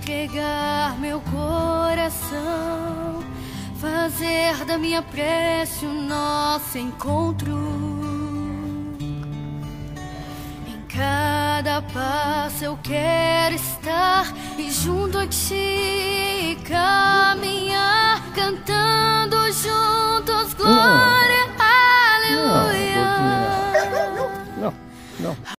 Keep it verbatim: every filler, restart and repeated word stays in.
entregar meu coração, fazer da minha prece o nosso encontro. Em cada passo eu quero estar